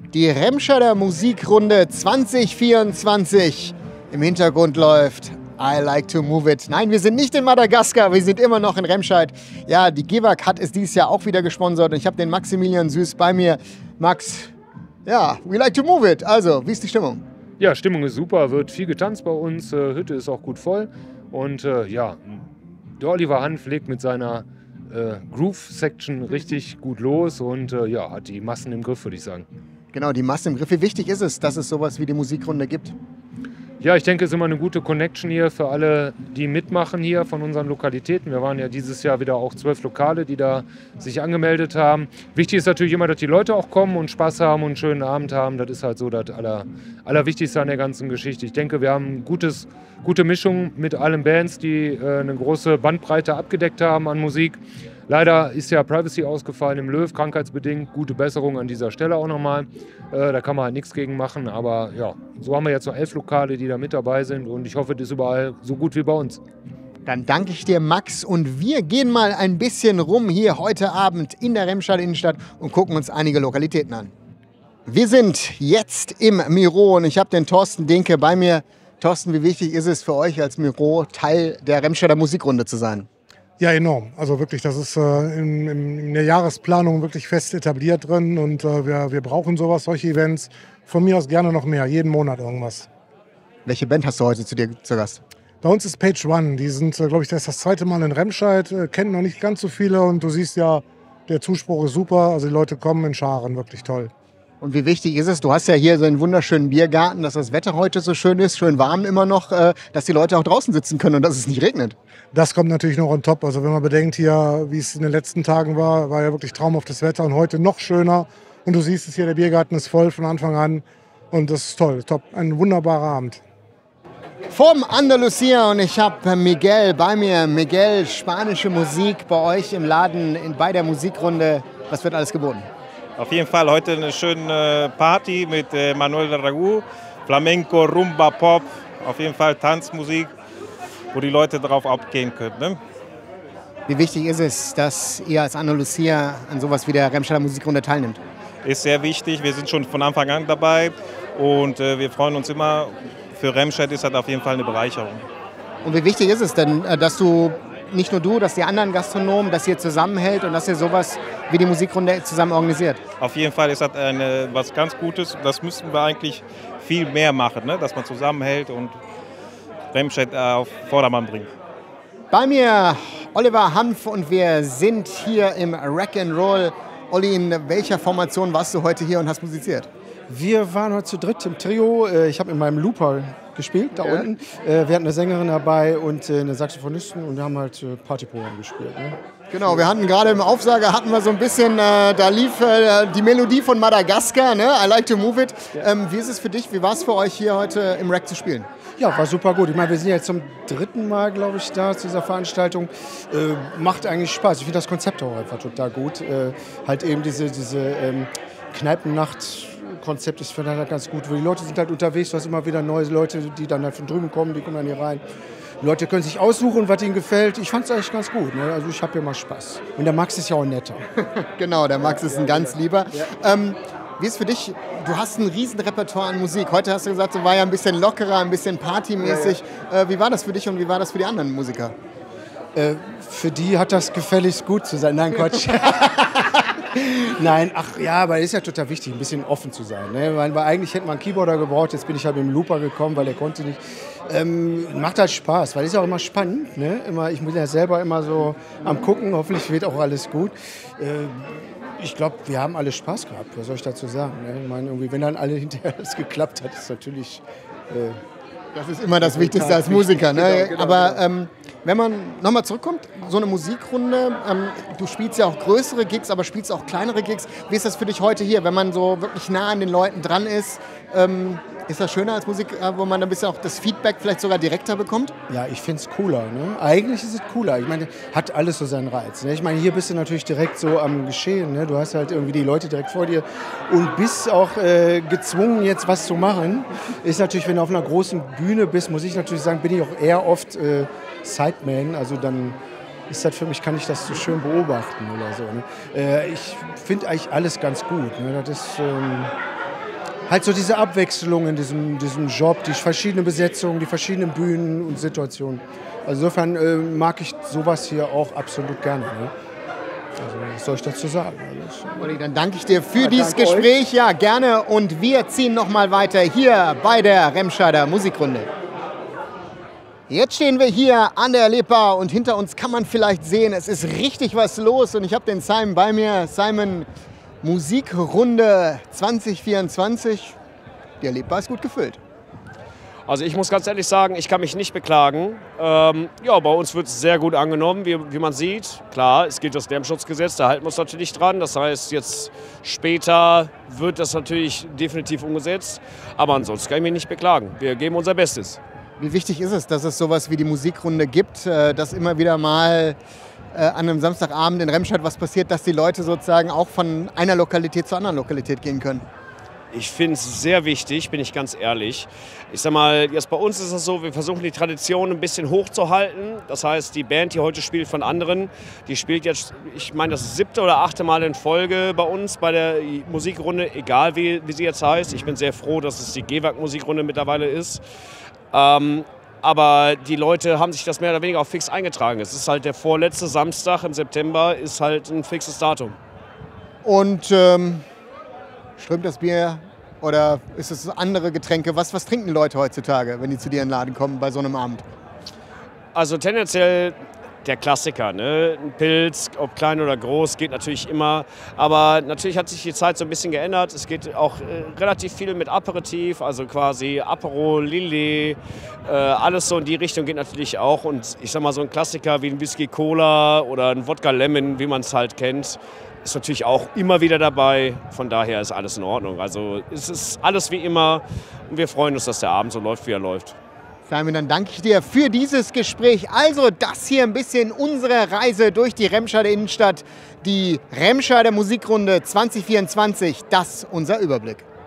Die Remscheider Musikrunde 2024. Im Hintergrund läuft I Like to Move It. Nein, wir sind nicht in Madagaskar, wir sind immer noch in Remscheid. Ja, die GEWAG hat es dieses Jahr auch wieder gesponsert und ich habe den Maximilian Süß bei mir. Max, ja, we like to move it. Also, wie ist die Stimmung? Ja, Stimmung ist super, wird viel getanzt bei uns, Hütte ist auch gut voll. Und ja, der Oliver Hanf legt mit seiner Groove-Section richtig gut los und ja, hat die Massen im Griff, würde ich sagen. Genau, die Masse im Griff. Wie wichtig ist es, dass es sowas wie die Musikrunde gibt? Ja, ich denke, es ist immer eine gute Connection hier für alle, die mitmachen hier von unseren Lokalitäten. Wir waren ja dieses Jahr wieder auch 12 Lokale, die da sich angemeldet haben. Wichtig ist natürlich immer, dass die Leute auch kommen und Spaß haben und einen schönen Abend haben. Das ist halt so das Allerwichtigste an der ganzen Geschichte. Ich denke, wir haben gute Mischung mit allen Bands, die eine große Bandbreite abgedeckt haben an Musik. Leider ist ja Privacy ausgefallen im Löw, krankheitsbedingt. Gute Besserung an dieser Stelle auch nochmal. Da kann man halt nichts gegen machen. Aber ja, so haben wir jetzt noch 11 Lokale, die da mit dabei sind. Und ich hoffe, das ist überall so gut wie bei uns. Dann danke ich dir, Max. Und wir gehen mal ein bisschen rum hier heute Abend in der Remscheider Innenstadt und gucken uns einige Lokalitäten an. Wir sind jetzt im Miro und ich habe den Thorsten Dinke bei mir. Thorsten, wie wichtig ist es für euch als Miro, Teil der Remscheider Musikrunde zu sein? Ja, enorm. Also wirklich, das ist in der Jahresplanung wirklich fest etabliert drin und wir brauchen sowas, solche Events. Von mir aus gerne noch mehr, jeden Monat irgendwas. Welche Band hast du heute zu dir zu Gast? Bei uns ist Page One. Die sind, glaube ich, das ist das zweite Mal in Remscheid, kennen noch nicht ganz so viele und du siehst ja, der Zuspruch ist super. Also die Leute kommen in Scharen, wirklich toll. Und wie wichtig ist es, du hast ja hier so einen wunderschönen Biergarten, dass das Wetter heute so schön ist, schön warm immer noch, dass die Leute auch draußen sitzen können und dass es nicht regnet. Das kommt natürlich noch on top. Also wenn man bedenkt hier, wie es in den letzten Tagen war ja wirklich traumhaftes Wetter und heute noch schöner. Und du siehst es hier, der Biergarten ist voll von Anfang an und das ist toll, top. Ein wunderbarer Abend. Vom Andalusia und ich habe Miguel bei mir. Miguel, spanische Musik bei euch im Laden bei der Musikrunde. Was wird alles geboten? Auf jeden Fall heute eine schöne Party mit Manuel Ragu, Flamenco, Rumba, Pop, auf jeden Fall Tanzmusik, wo die Leute drauf abgehen können. Ne? Wie wichtig ist es, dass ihr als Andalusia an sowas wie der Remscheider Musikrunde teilnimmt? Ist sehr wichtig, wir sind schon von Anfang an dabei und wir freuen uns immer. Für Remscheid ist das auf jeden Fall eine Bereicherung. Und wie wichtig ist es denn, dass nicht nur du, dass die anderen Gastronomen, dass ihr zusammenhält und dass ihr sowas wie die Musikrunde zusammen organisiert? Auf jeden Fall ist das was ganz Gutes. Das müssen wir eigentlich viel mehr machen, ne? Dass man zusammenhält und Remscheid auf Vordermann bringt. Bei mir Oliver Hanf und wir sind hier im Rock'n'Roll. Olli, in welcher Formation warst du heute hier und hast musiziert? Wir waren heute zu dritt im Trio. Ich habe in meinem Looper gespielt, da unten. Wir hatten eine Sängerin dabei und eine Saxophonistin und wir haben halt Partyprogramm gespielt. Ne? Genau, wir hatten gerade im Aufsager so ein bisschen, da lief die Melodie von Madagaskar, ne? I Like to Move It. Wie ist es für dich, wie war es für euch hier heute im Rack zu spielen? Ja, war super gut. Ich meine, wir sind jetzt zum dritten Mal, glaube ich, da zu dieser Veranstaltung. Macht eigentlich Spaß. Ich finde das Konzept auch einfach total gut. Halt eben diese Kneipennacht. Konzept ist für halt ganz gut, wo die Leute sind halt unterwegs, du hast immer wieder neue Leute, die dann halt von drüben kommen, die kommen dann hier rein. Die Leute können sich aussuchen, was ihnen gefällt. Ich fand es eigentlich ganz gut, ne? Also ich habe hier mal Spaß. Und der Max ist ja auch netter. Genau, der Max ist ein ganz lieber. Wie ist es für dich? Du hast ein riesen Repertoire an Musik. Heute hast du gesagt, es war ja ein bisschen lockerer, ein bisschen partymäßig. Wie war das für dich und wie war das für die anderen Musiker? Für die hat das gefälligst gut zu sein. Nein, Quatsch. Nein, ach ja, aber es ist ja total wichtig, ein bisschen offen zu sein. Ne? Weil eigentlich hätte man einen Keyboarder gebraucht, jetzt bin ich halt mit dem Looper gekommen, weil er konnte nicht. Macht halt Spaß, weil es ist auch immer spannend. Ne? Ich bin ja selber immer so am Gucken, hoffentlich wird auch alles gut. Ich glaube, wir haben alle Spaß gehabt, was soll ich dazu sagen? Ne? Ich meine, irgendwie, wenn dann alle hinterher alles geklappt hat, ist natürlich... Das ist immer das Wichtigste als Musiker. Ne? Genau. Aber wenn man nochmal zurückkommt, so eine Musikrunde, du spielst ja auch größere Gigs, aber spielst auch kleinere Gigs. Wie ist das für dich heute hier, wenn man so wirklich nah an den Leuten dran ist? Ist das schöner als Musik, wo man ein bisschen auch das Feedback vielleicht sogar direkter bekommt? Ja, ich finde es cooler. Ne? Eigentlich ist es cooler. Ich meine, hat alles so seinen Reiz. Ne? Ich meine, hier bist du natürlich direkt so am Geschehen. Ne? Du hast halt irgendwie die Leute direkt vor dir und bist auch gezwungen, jetzt was zu machen. Ist natürlich, wenn du auf einer großen Bühne bist, muss ich natürlich sagen, bin ich auch eher oft Sideman. Also dann ist das für mich, kann ich das so schön beobachten oder so. Ne? Ich finde eigentlich alles ganz gut. Ne? Das ist... halt so diese Abwechslung in diesem Job, die verschiedenen Besetzungen, die verschiedenen Bühnen und Situationen. Also insofern mag ich sowas hier auch absolut gerne. Ne? Also was soll ich dazu sagen? Olli, dann danke ich dir für dieses Gespräch. Euch. Ja, gerne. Und wir ziehen noch mal weiter hier bei der Remscheider Musikrunde. Jetzt stehen wir hier an der Lepa und hinter uns kann man vielleicht sehen, es ist richtig was los. Und ich habe den Simon bei mir. Simon, Musikrunde 2024. Der Lepa ist gut gefüllt. Also ich muss ganz ehrlich sagen, ich kann mich nicht beklagen. Ja, bei uns wird es sehr gut angenommen, wie man sieht. Klar, es gilt das Lärmschutzgesetz, da halten wir uns natürlich dran. Das heißt, jetzt später wird das natürlich definitiv umgesetzt. Aber ansonsten kann ich mich nicht beklagen. Wir geben unser Bestes. Wie wichtig ist es, dass es sowas wie die Musikrunde gibt, dass immer wieder mal an einem Samstagabend in Remscheid was passiert, dass die Leute sozusagen auch von einer Lokalität zur anderen Lokalität gehen können? Ich finde es sehr wichtig, bin ich ganz ehrlich. Ich sag mal, jetzt bei uns ist es so, wir versuchen die Tradition ein bisschen hochzuhalten. Das heißt, die Band, die heute spielt von anderen, die spielt jetzt, ich meine, das 7. oder 8. Mal in Folge bei uns, bei der Musikrunde, egal wie sie jetzt heißt. Ich bin sehr froh, dass es die GEWAG-Musikrunde mittlerweile ist. Aber die Leute haben sich das mehr oder weniger auch fix eingetragen. Es ist halt der vorletzte Samstag im September, ist halt ein fixes Datum. Und strömt das Bier oder ist es andere Getränke? Was trinken die Leute heutzutage, wenn die zu dir in den Laden kommen bei so einem Abend? Also tendenziell der Klassiker, ne? Ein Pilz, ob klein oder groß, geht natürlich immer. Aber natürlich hat sich die Zeit so ein bisschen geändert. Es geht auch relativ viel mit Aperitif, also quasi Apero, Lillet, alles so in die Richtung geht natürlich auch. Und ich sag mal, so ein Klassiker wie ein Whisky Cola oder ein Wodka Lemon, wie man es halt kennt, ist natürlich auch immer wieder dabei. Von daher ist alles in Ordnung. Also es ist alles wie immer und wir freuen uns, dass der Abend so läuft, wie er läuft. Simon, dann danke ich dir für dieses Gespräch. Also das hier ein bisschen unsere Reise durch die Remscheider Innenstadt. Die Remscheider Musikrunde 2024, das unser Überblick.